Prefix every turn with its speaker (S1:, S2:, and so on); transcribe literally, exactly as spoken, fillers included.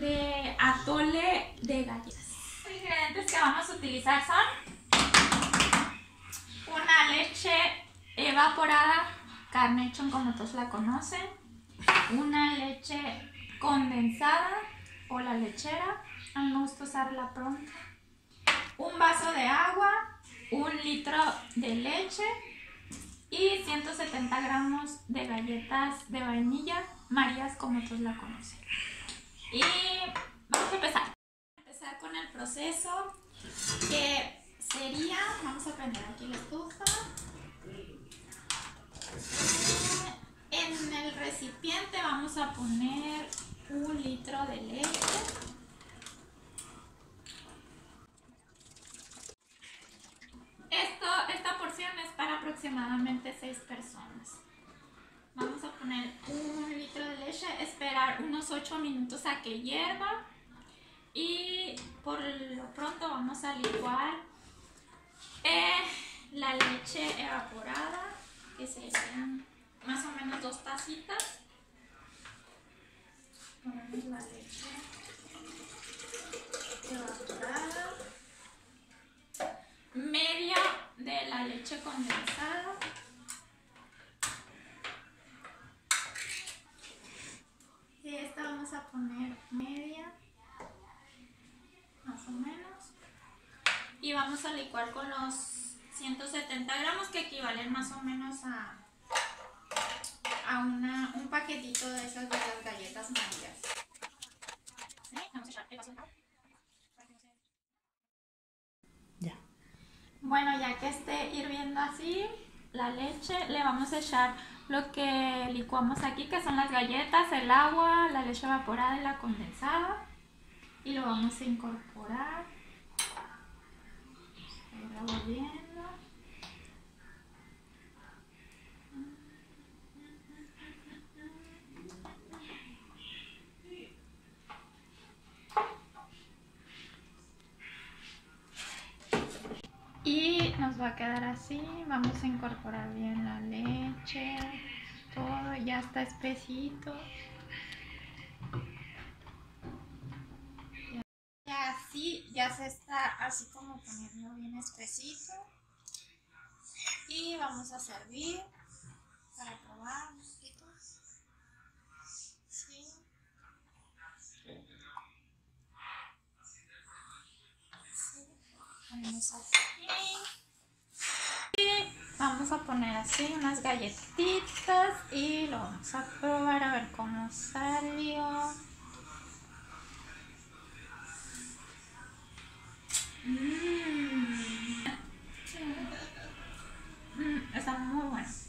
S1: de atole de galletas. Los ingredientes que vamos a utilizar son una leche evaporada, Carnation como todos la conocen, una leche condensada o la lechera, a mí me gusta usarla pronta, un vaso de agua, un litro de leche y ciento setenta gramos de galletas de vainilla, Marías como todos la conocen. Y vamos a empezar. Empezar con el proceso que sería, vamos a prender aquí la estufa. En el recipiente vamos a poner un litro de leche. Esto, esta porción es para aproximadamente seis personas. Vamos a poner un litro de leche, esperar unos ocho minutos a que hierva y por lo pronto vamos a licuar eh, la leche evaporada, que serían más o menos dos tacitas. Ponemos la leche evaporada, media de la leche condensada, y esta vamos a poner media más o menos, y vamos a licuar con los ciento setenta gramos, que equivalen más o menos a a una, un paquetito de esas de las galletas Marías. ¿Sí? Vamos a echar el vaso de agua.
S2: Ya.
S1: Bueno, ya que esté hirviendo así la leche, le vamos a echar lo que licuamos aquí, que son las galletas, el agua, la leche evaporada y la condensada, y lo vamos a incorporar, revolviendo. Y nos va a quedar así. Vamos a incorporar bien la leche, todo, ya está espesito. Ya así, ya se está así como poniendo bien espesito. Y vamos a servir para probar un poquito. Sí. Sí. Ponemos aquí. Vamos a poner así unas galletitas y lo vamos a probar a ver cómo salió. Mmm. Mm, está muy bueno.